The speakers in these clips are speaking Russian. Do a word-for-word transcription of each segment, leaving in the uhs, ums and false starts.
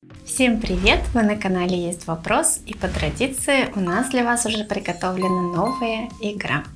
Всем привет! Вы на канале Есть Вопрос, и по традиции у нас для вас уже приготовлена новая игра.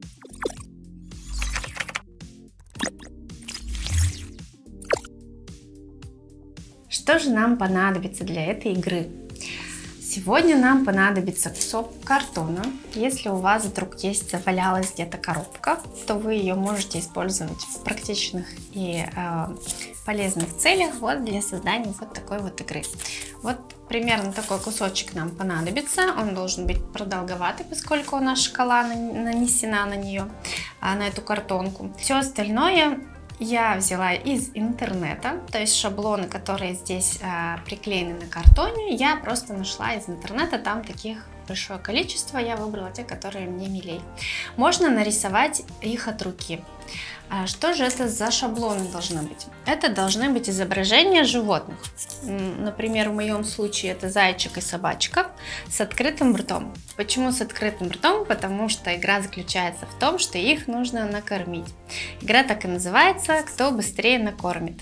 Что же нам понадобится для этой игры? Сегодня нам понадобится кусок картона. Если у вас вдруг есть, завалялась где-то коробка, то вы ее можете использовать в практичных и э, полезных целях вот для создания вот такой вот игры. Вот примерно такой кусочек нам понадобится. Он должен быть продолговатый, поскольку у нас шкала нанесена на нее, на эту картонку. Все остальное я взяла из интернета, то есть шаблоны, которые здесь а, приклеены на картоне, я просто нашла из интернета, там таких большое количество, я выбрала те, которые мне милей. Можно нарисовать их от руки. А что же это за шаблоны должны быть? Это должны быть изображения животных. Например, в моем случае это зайчик и собачка с открытым ртом. Почему с открытым ртом? Потому что игра заключается в том, что их нужно накормить. Игра так и называется «Кто быстрее накормит».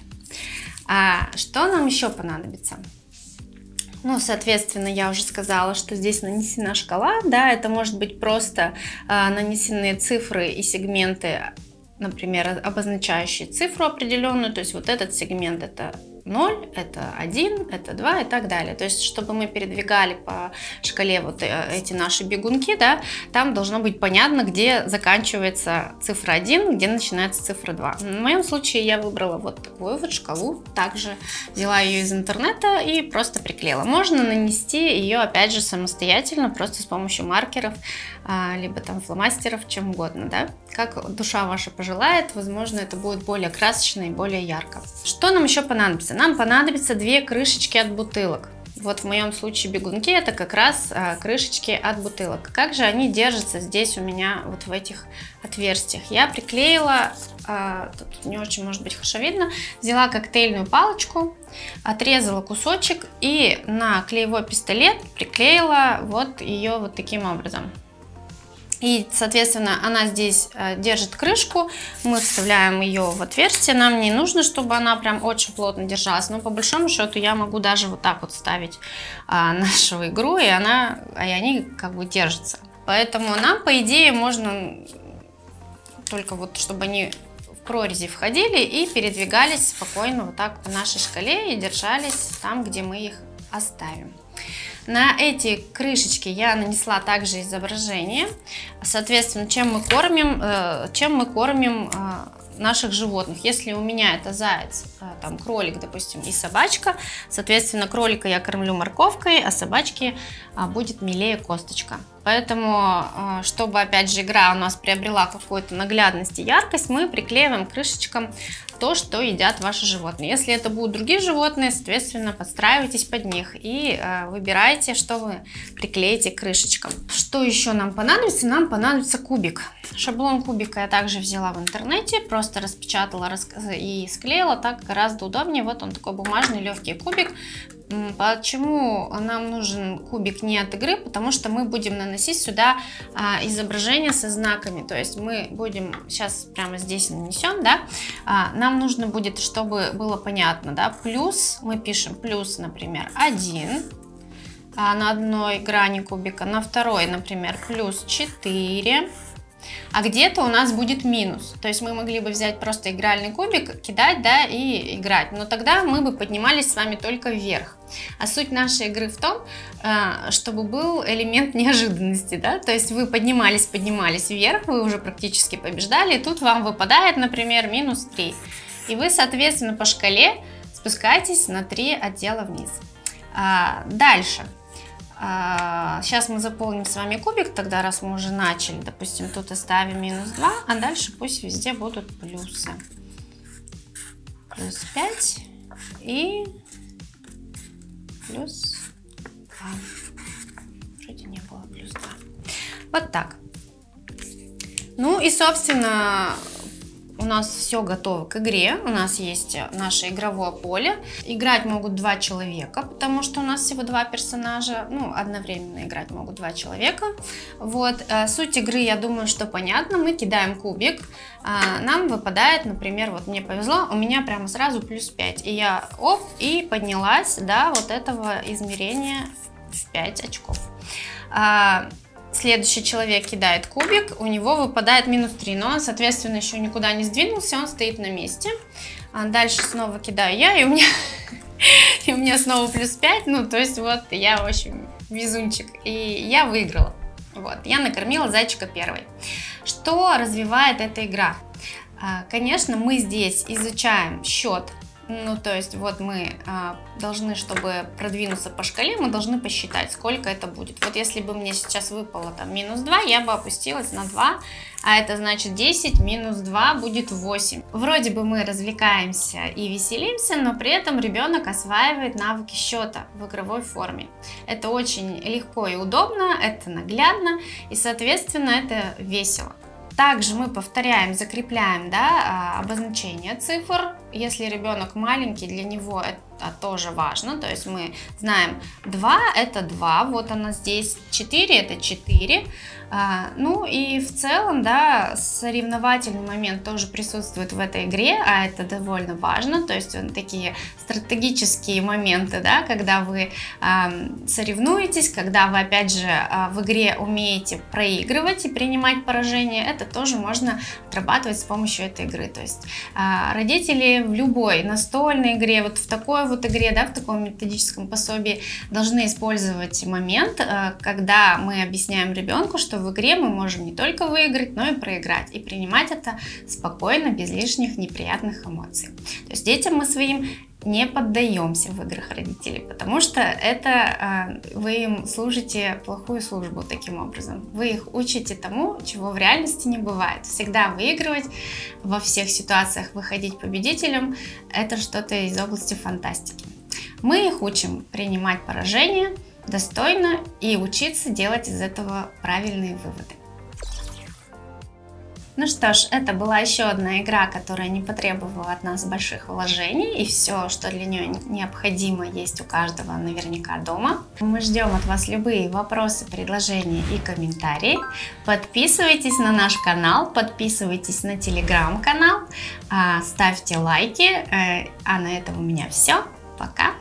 А что нам еще понадобится? Ну, соответственно, я уже сказала, что здесь нанесена шкала, да, это может быть просто а, нанесены цифры и сегменты, например, обозначающие цифру определенную, то есть вот этот сегмент это ноль, это один, это два и так далее. То есть, чтобы мы передвигали по шкале вот эти наши бегунки, да, там должно быть понятно, где заканчивается цифра один, где начинается цифра два. В моем случае я выбрала вот такую вот шкалу, также взяла ее из интернета и просто приклеила. Можно нанести ее, опять же, самостоятельно, просто с помощью маркеров, либо там фломастеров, чем угодно, да, как душа ваша пожелает, возможно, это будет более красочно и более ярко. Что нам еще понадобится? Нам понадобится две крышечки от бутылок. Вот в моем случае бегунки это как раз а, крышечки от бутылок. Как же они держатся здесь у меня вот в этих отверстиях? Я приклеила, а, тут не очень может быть хорошо видно, взяла коктейльную палочку, отрезала кусочек и на клеевой пистолет приклеила вот ее вот таким образом. И, соответственно, она здесь э, держит крышку, мы вставляем ее в отверстие, нам не нужно, чтобы она прям очень плотно держалась, но по большому счету я могу даже вот так вот ставить э, нашу игру, и, она, и они как бы держатся. Поэтому нам, по идее, можно только вот, чтобы они в прорези входили и передвигались спокойно вот так по нашей шкале и держались там, где мы их оставим. На эти крышечки я нанесла также изображение, соответственно, чем мы кормим, чем мы кормим наших животных. Если у меня это заяц, там кролик, допустим, и собачка, соответственно, кролика я кормлю морковкой, а собачке будет милее косточка. Поэтому, чтобы, опять же, игра у нас приобрела какую-то наглядность и яркость, мы приклеиваем крышечкам то, что едят ваши животные. Если это будут другие животные, соответственно, подстраивайтесь под них и э, выбирайте, что вы приклеите к крышечкам. Что еще нам понадобится? Нам понадобится кубик. Шаблон кубика я также взяла в интернете, просто распечатала и склеила, так гораздо удобнее. Вот он такой бумажный легкий кубик. Почему нам нужен кубик не от игры? Потому что мы будем наносить сюда а, изображение со знаками. То есть мы будем, сейчас прямо здесь нанесем, да, а, нам нужно будет, чтобы было понятно, да, плюс, мы пишем плюс, например, один а, на одной грани кубика, на второй, например, плюс четыре. А где-то у нас будет минус. То есть мы могли бы взять просто игральный кубик, кидать, да, и играть. Но тогда мы бы поднимались с вами только вверх. А суть нашей игры в том, чтобы был элемент неожиданности, да. То есть вы поднимались, поднимались вверх, вы уже практически побеждали, и тут вам выпадает, например, минус три. И вы, соответственно, по шкале спускаетесь на три отдела вниз. Дальше. Сейчас мы заполним с вами кубик, тогда раз мы уже начали, допустим, тут оставим минус два, а дальше пусть везде будут плюсы. Плюс пять и плюс два. Вроде не было плюс два. Вот так. Ну и, собственно, у у нас все готово к игре. У нас есть наше игровое поле. Играть могут два человека, потому что у нас всего два персонажа. Ну, одновременно играть могут два человека. Вот. Суть игры, я думаю, что понятно. Мы кидаем кубик. Нам выпадает, например, вот мне повезло, у меня прямо сразу плюс пять. И я оп, и поднялась до вот этого измерения в пять очков. Следующий человек кидает кубик, у него выпадает минус три, но он, соответственно, еще никуда не сдвинулся, он стоит на месте. Дальше снова кидаю я, и у меня, и у меня снова плюс пять, ну, то есть вот я, в общем, везунчик, и я выиграла. Вот, я накормила зайчика первой. Что развивает эта игра? Конечно, мы здесь изучаем счет. Ну, то есть, вот мы а, должны, чтобы продвинуться по шкале, мы должны посчитать, сколько это будет. Вот если бы мне сейчас выпало там минус два, я бы опустилась на два, а это значит десять минус два будет восемь. Вроде бы мы развлекаемся и веселимся, но при этом ребенок осваивает навыки счета в игровой форме. Это очень легко и удобно, это наглядно, и, соответственно, это весело. Также мы повторяем, закрепляем, да, обозначение цифр. Если ребенок маленький, для него это тоже важно. То есть мы знаем, два это два, вот она здесь, четыре это четыре. Ну и в целом, да, соревновательный момент тоже присутствует в этой игре, а это довольно важно. То есть он, такие стратегические моменты, да, когда вы э, соревнуетесь, когда вы опять же э, в игре умеете проигрывать и принимать поражение, это тоже можно отрабатывать с помощью этой игры. То есть э, родители в любой настольной игре, вот в такой вот игре, да, в таком методическом пособии должны использовать момент, э, когда мы объясняем ребенку, что в игре мы можем не только выиграть, но и проиграть. И принимать это спокойно, без лишних неприятных эмоций. То есть детям мы своим не поддаемся в играх родителей, потому что это э, вы им служите плохую службу таким образом. Вы их учите тому, чего в реальности не бывает. Всегда выигрывать, во всех ситуациях выходить победителем – это что-то из области фантастики. Мы их учим принимать поражение достойно и учиться делать из этого правильные выводы. Ну что ж, это была еще одна игра, которая не потребовала от нас больших вложений, и все, что для нее необходимо, есть у каждого наверняка дома. Мы ждем от вас любые вопросы, предложения и комментарии. Подписывайтесь на наш канал, подписывайтесь на телеграм-канал, ставьте лайки. А на этом у меня все. Пока!